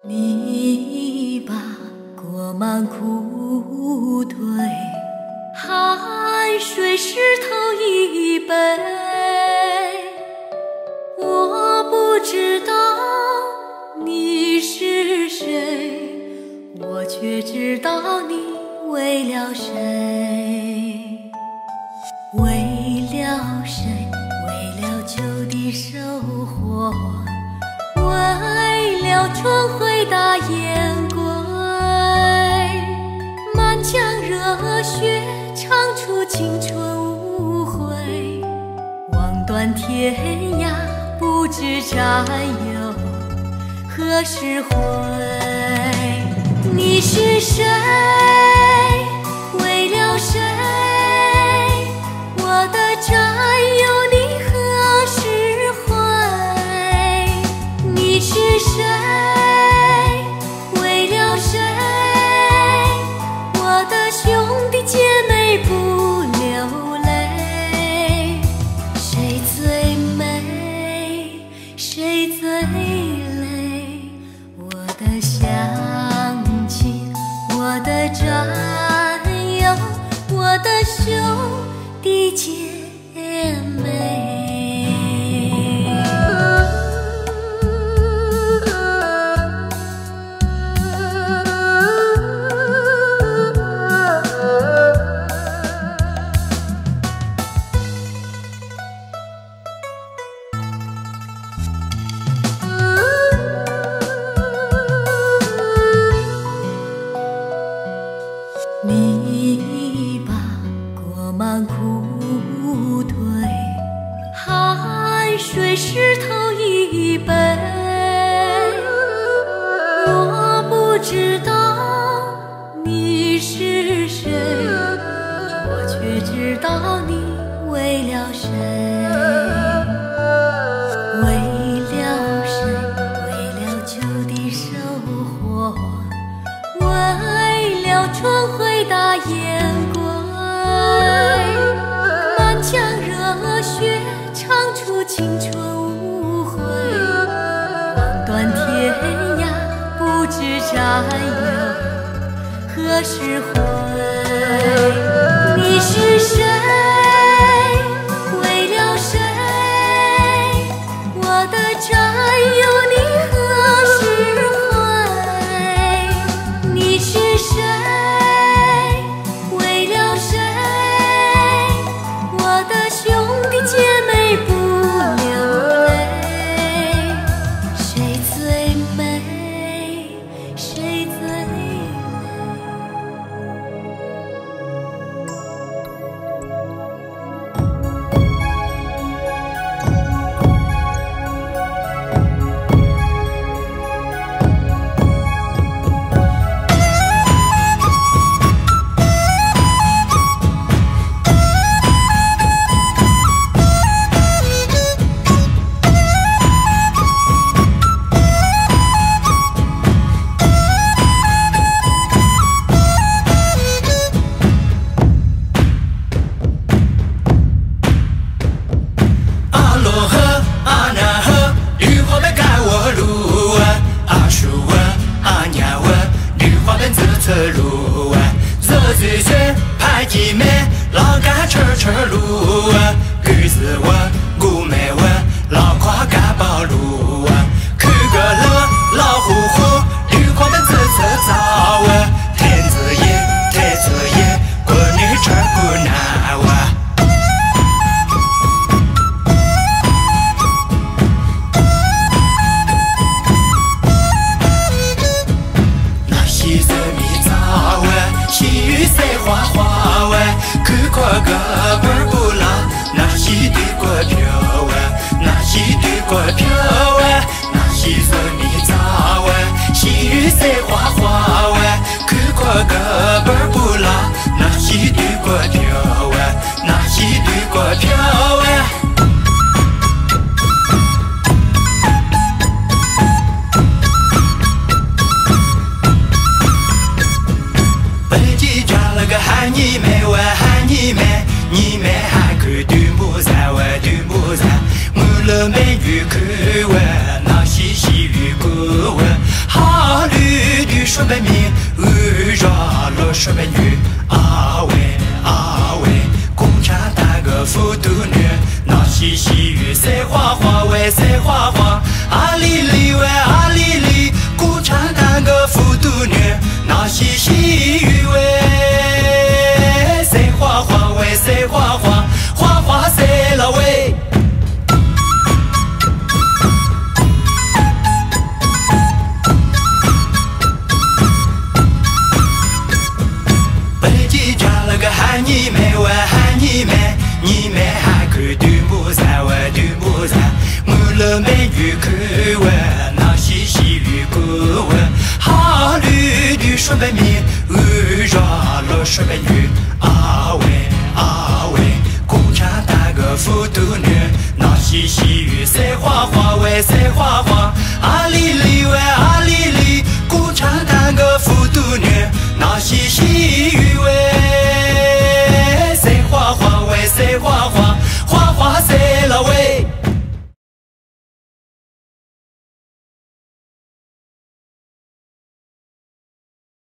你把过满裤腿，汗水湿透衣背。我不知道你是谁，我却知道你为了谁。为了谁？为了秋的收获，为了春回大雁归。满腔热血唱出青春无悔，望断天涯不知战友何时回。你是谁？为了谁？我的战友你何时回？你是谁？为了谁？我的兄弟姐妹不流泪。谁最美？谁最累？我的乡亲，我的战友，我的兄弟姐妹。你把过满裤腿，汗水湿透衣背。我不知道你是谁，我却知道你为了谁。为了谁？为了秋的收获，为了春回大雁归。满腔热血唱出青春无悔，望断天涯不知战友何时回。你是谁？为了谁？我的战友你何时回？你是谁？为了谁？我的兄弟姐妹不流泪。谁最美？谁最累？老干车车路，狗子我，姑妹我，老夸干包路，去个乐，老虎虎，绿花们自早，天子爷，太子爷，过女车过男哇。那西子米早细雨赛花花去过个本不老，那西对过飘那西对过飘那西子米早细雨赛花花去过个本不老，那西对过飘那西对过飘喊你妹我喊你妹，你妹喊口对木山我对木山，木了美女口我那西西雨过我好。 白米，热了说白女，啊喂，共产党个复读女，那西西语赛花花喂赛花花，啊哩哩喂啊哩哩，共产党个复读女，那西西语喂赛花花喂赛花花，花花赛了喂。喊你妹喂，喊你妹，你妹喊口对木山喂，对木山，我了美女口喂，那西西语歌喂，哈绿绿说白米，热了说白女。